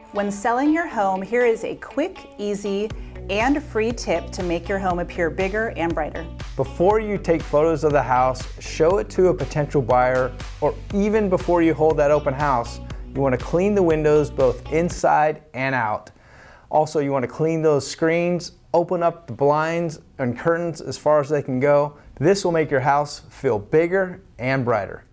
When selling your home, here is a quick, easy, and free tip to make your home appear bigger and brighter. Before you take photos of the house, show it to a potential buyer, or even before you hold that open house, you want to clean the windows both inside and out. Also, you want to clean those screens, open up the blinds and curtains as far as they can go. This will make your house feel bigger and brighter.